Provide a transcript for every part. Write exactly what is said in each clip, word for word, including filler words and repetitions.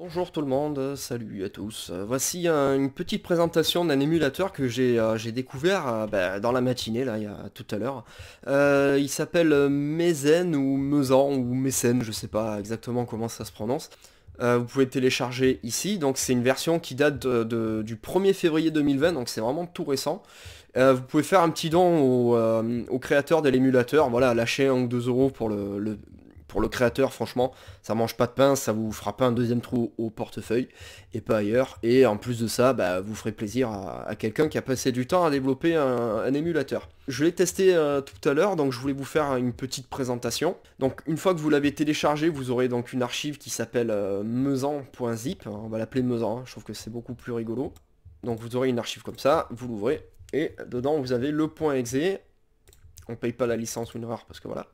Bonjour tout le monde, salut à tous. Euh, voici un- une petite présentation d'un émulateur que j'ai euh, j'ai découvert euh, bah, dans la matinée, là, il y a tout à l'heure. Euh, il s'appelle euh, Mezen ou Mezan ou Mécène, je sais pas exactement comment ça se prononce. Euh, vous pouvez le télécharger ici, donc c'est une version qui date de- de- du premier février deux mille vingt, donc c'est vraiment tout récent. Euh, vous pouvez faire un petit don au, euh, au créateur de l'émulateur, voilà, lâcher un ou deux euros pour le, le- pour le créateur, franchement, ça mange pas de pain, ça vous fera pas un deuxième trou au portefeuille, et pas ailleurs, et en plus de ça, bah, vous ferez plaisir à, à quelqu'un qui a passé du temps à développer un, un émulateur. Je l'ai testé euh, tout à l'heure, donc je voulais vous faire une petite présentation. Donc une fois que vous l'avez téléchargé, vous aurez donc une archive qui s'appelle euh, mezan.zip, on va l'appeler Mezan, hein, je trouve que c'est beaucoup plus rigolo. Donc vous aurez une archive comme ça, vous l'ouvrez, et dedans vous avez le .exe, on paye pas la licence WinRAR parce que voilà.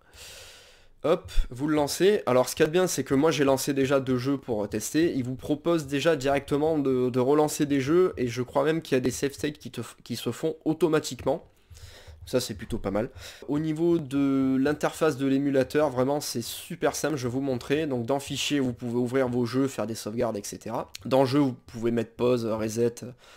Hop, vous le lancez. Alors ce qu'il y a de bien, c'est que moi j'ai lancé déjà deux jeux pour tester. Il vous propose déjà directement de, de relancer des jeux, et je crois même qu'il y a des save states qui, te, qui se font automatiquement. Ça c'est plutôt pas mal. Au niveau de l'interface de l'émulateur, vraiment c'est super simple, je vais vous montrer. Donc dans Fichier, vous pouvez ouvrir vos jeux, faire des sauvegardes, et cetera. Dans Jeu, vous pouvez mettre pause, reset,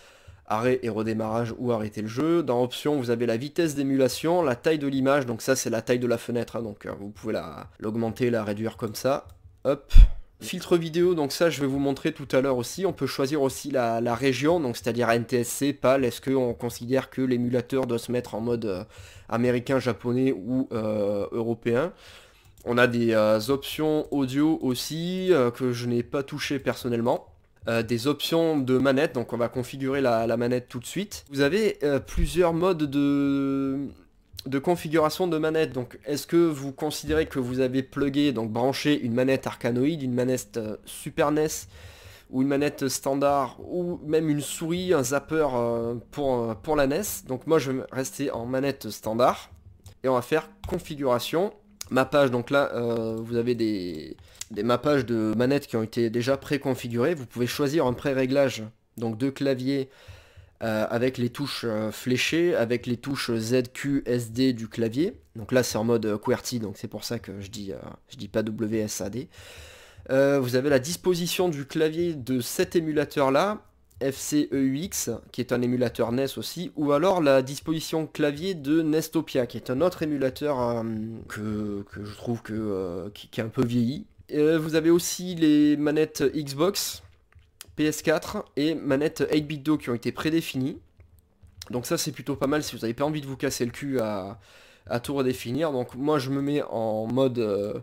arrêt et redémarrage ou arrêter le jeu. Dans Options, vous avez la vitesse d'émulation, la taille de l'image, donc ça c'est la taille de la fenêtre, hein, donc euh, vous pouvez la l'augmenter, la réduire comme ça. Hop. Filtre vidéo, donc ça je vais vous montrer tout à l'heure aussi. On peut choisir aussi la, la région, donc c'est-à-dire N T S C, PAL. Est-ce qu'on considère que l'émulateur doit se mettre en mode euh, américain, japonais ou euh, européen. On a des euh, options audio aussi euh, que je n'ai pas touché personnellement. Euh, des options de manette, donc on va configurer la, la manette tout de suite. Vous avez euh, plusieurs modes de, de configuration de manette. Donc est-ce que vous considérez que vous avez plugué, donc branché une manette Arkanoid, une manette euh, Super N E S, ou une manette standard, ou même une souris, un zapper euh, pour, euh, pour la N E S. Donc moi je vais rester en manette standard, et on va faire configuration. Mappage, donc là euh, vous avez des, des mappages de manettes qui ont été déjà préconfigurés. Vous pouvez choisir un pré-réglage, donc de clavier euh, avec les touches euh, fléchées, avec les touches Z, Q, S, D du clavier. Donc là c'est en mode QWERTY, donc c'est pour ça que je dis, euh, je dis pas W S A D. Euh, vous avez la disposition du clavier de cet émulateur là, F C E U X, qui est un émulateur N E S aussi, ou alors la disposition clavier de Nestopia, qui est un autre émulateur euh, que, que je trouve que, euh, qui, qui est un peu vieilli. Euh, vous avez aussi les manettes Xbox, P S quatre et manettes huit bit do qui ont été prédéfinies. Donc ça c'est plutôt pas mal si vous n'avez pas envie de vous casser le cul à, à tout redéfinir. Donc moi je me mets en mode... Euh,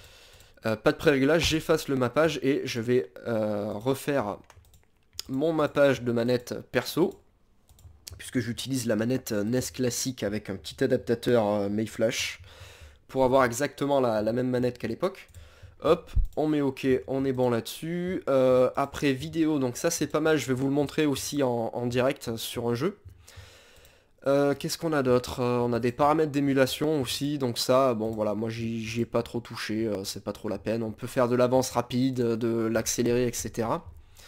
euh, pas de pré-réglage, j'efface le mappage et je vais euh, refaire mon mappage de manette perso, puisque j'utilise la manette N E S classique avec un petit adaptateur euh, Mayflash pour avoir exactement la, la même manette qu'à l'époque. Hop, on met OK, on est bon là-dessus. Euh, après vidéo, donc ça c'est pas mal, je vais vous le montrer aussi en, en direct sur un jeu. Euh, Qu'est-ce qu'on a d'autre? euh, On a des paramètres d'émulation aussi, donc ça, bon voilà, moi j'y ai pas trop touché, euh, c'est pas trop la peine. On peut faire de l'avance rapide, de l'accélérer, et cetera.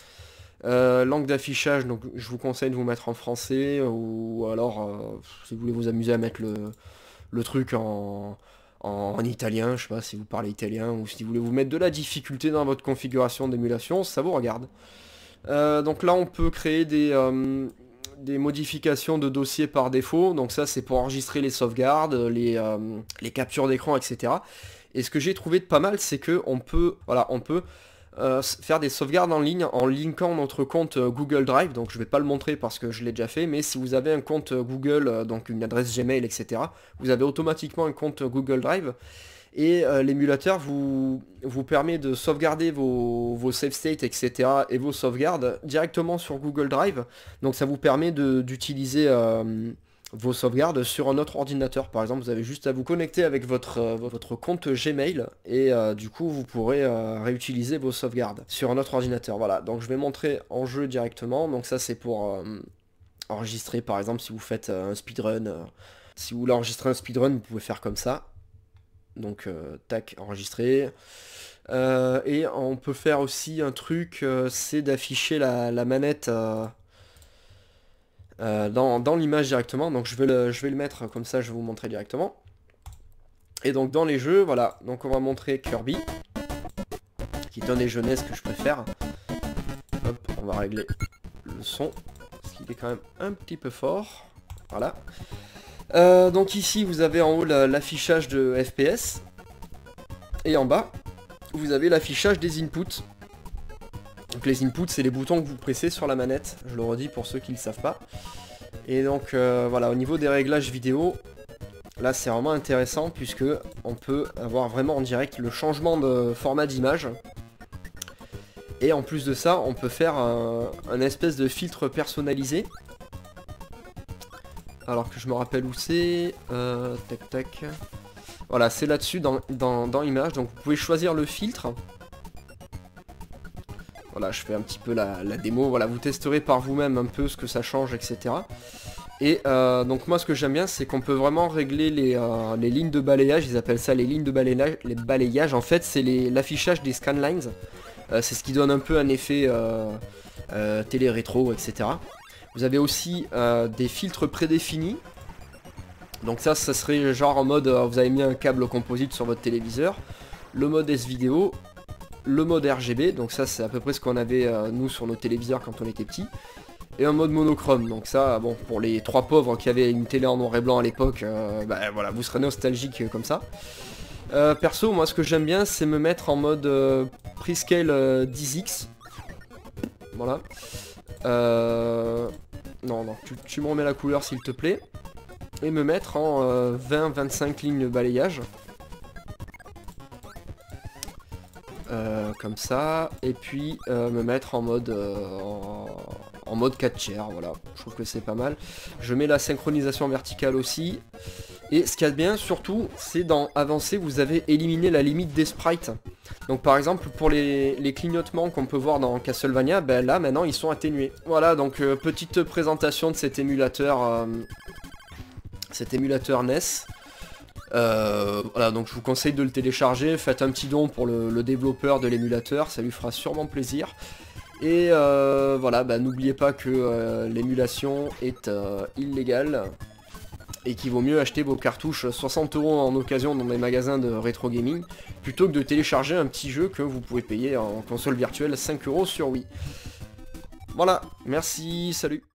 Euh, langue d'affichage, donc je vous conseille de vous mettre en français, ou alors euh, si vous voulez vous amuser à mettre le, le truc en, en, en italien, je sais pas si vous parlez italien, ou si vous voulez vous mettre de la difficulté dans votre configuration d'émulation, ça vous regarde. Euh, donc là on peut créer des, euh, des modifications de dossiers par défaut, donc ça c'est pour enregistrer les sauvegardes, les, euh, les captures d'écran, et cetera. Et ce que j'ai trouvé de pas mal, c'est que on peut, voilà, on peut euh, faire des sauvegardes en ligne en linkant notre compte euh, Google Drive. Donc je vais pas le montrer parce que je l'ai déjà fait, mais si vous avez un compte euh, Google, euh, donc une adresse Gmail, et cetera, vous avez automatiquement un compte Google Drive. Et euh, l'émulateur vous, vous permet de sauvegarder vos, vos save states, et cetera et vos sauvegardes directement sur Google Drive. Donc ça vous permet d'utiliser euh, vos sauvegardes sur un autre ordinateur. Par exemple, vous avez juste à vous connecter avec votre, euh, votre compte Gmail et euh, du coup vous pourrez euh, réutiliser vos sauvegardes sur un autre ordinateur. Voilà, donc je vais montrer en jeu directement. Donc ça c'est pour euh, enregistrer, par exemple si vous faites euh, un speedrun. Euh, si vous voulez enregistrer un speedrun, vous pouvez faire comme ça. Donc euh, tac, enregistrer. Euh, et on peut faire aussi un truc, euh, c'est d'afficher la, la manette euh, euh, dans, dans l'image directement. Donc je vais, le, je vais le mettre comme ça, je vais vous montrer directement. Et donc dans les jeux, voilà, donc on va montrer Kirby, qui est un des jeux N E S que je préfère. Hop, on va régler le son, parce qu'il est quand même un petit peu fort. Voilà. Euh, donc ici, vous avez en haut l'affichage de F P S. Et en bas, vous avez l'affichage des inputs. Donc les inputs, c'est les boutons que vous pressez sur la manette. Je le redis pour ceux qui ne le savent pas. Et donc, euh, voilà, au niveau des réglages vidéo, là, c'est vraiment intéressant, puisque on peut avoir vraiment en direct le changement de format d'image. Et en plus de ça, on peut faire un, un espèce de filtre personnalisé. Alors que je me rappelle où c'est. Euh, tac tac. Voilà, c'est là-dessus dans, dans, dans Image. Donc vous pouvez choisir le filtre. Voilà, je fais un petit peu la, la démo. Voilà, vous testerez par vous-même un peu ce que ça change, et cetera. Et euh, donc moi ce que j'aime bien, c'est qu'on peut vraiment régler les, euh, les lignes de balayage. Ils appellent ça les lignes de balayage. Les balayages, en fait, c'est l'affichage des scanlines. Euh, c'est ce qui donne un peu un effet euh, euh, télé-rétro, et cetera. Vous avez aussi euh, des filtres prédéfinis. Donc ça, ça serait genre en mode, euh, vous avez mis un câble composite sur votre téléviseur. Le mode S-Vidéo, le mode R G B, donc ça c'est à peu près ce qu'on avait euh, nous sur nos téléviseurs quand on était petit. Et un mode monochrome, donc ça, bon, pour les trois pauvres qui avaient une télé en noir et blanc à l'époque, euh, bah voilà, vous serez nostalgique euh, comme ça. Euh, perso, moi ce que j'aime bien, c'est me mettre en mode euh, Prescale euh, dix X. Voilà. Euh... Non, non, tu, tu me remets la couleur s'il te plaît. Et me mettre en euh, vingt vingt-cinq lignes de balayage. Euh, comme ça. Et puis euh, me mettre en mode euh, en, en mode quatre tiers, voilà. Je trouve que c'est pas mal. Je mets la synchronisation verticale aussi. Et ce qu'il y a de bien surtout, c'est dans Avancer, vous avez éliminé la limite des sprites. Donc par exemple pour les, les clignotements qu'on peut voir dans Castlevania, ben là maintenant ils sont atténués. Voilà, donc euh, petite présentation de cet émulateur, euh, cet émulateur N E S. Euh, voilà, donc je vous conseille de le télécharger, faites un petit don pour le, le développeur de l'émulateur, ça lui fera sûrement plaisir. Et euh, voilà, bah, n'oubliez pas que euh, l'émulation est euh, illégale. Et qu'il vaut mieux acheter vos cartouches soixante euros en occasion dans des magasins de rétro gaming plutôt que de télécharger un petit jeu que vous pouvez payer en console virtuelle cinq euros sur Wii. Voilà, merci, salut.